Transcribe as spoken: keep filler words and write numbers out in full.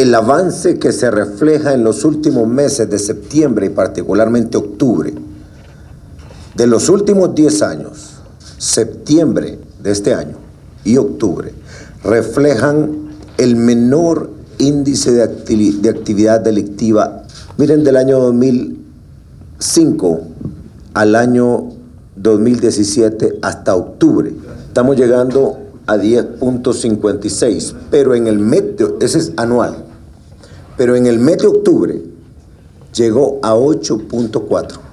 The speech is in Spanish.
el avance que se refleja en los últimos meses de septiembre y particularmente octubre, de los últimos diez años, septiembre de este año y octubre, reflejan el menor índice de, acti- de actividad delictiva. Miren, del año dos mil cinco al año dos mil diecisiete hasta octubre, estamos llegando a diez punto cincuenta y seis, pero en el mes, de, ese es anual, pero en el mes de octubre llegó a ocho punto cuatro.